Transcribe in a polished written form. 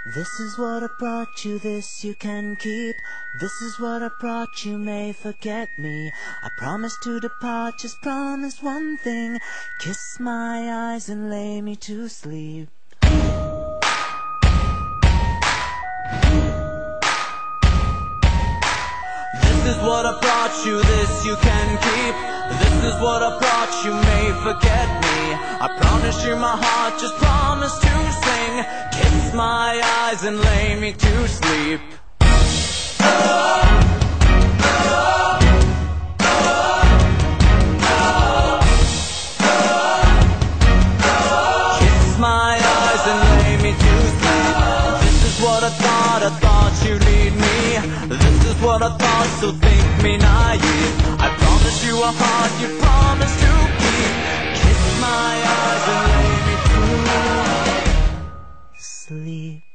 This is what I brought you, this you can keep. This is what I brought you, may forget me. I promise to depart, just promise one thing. Kiss my eyes and lay me to sleep. This is what I brought you, this you can keep. This is what I brought you, may forget me. I promise you my heart, just promise to sing. Kiss my eyes and lay me to sleep. Kiss my eyes and lay me to sleep. This is what I thought you'd need me. This is what I thought, so think me naive. I promise you a heart you promise to keep. Kiss my eyes and lay me to sleep.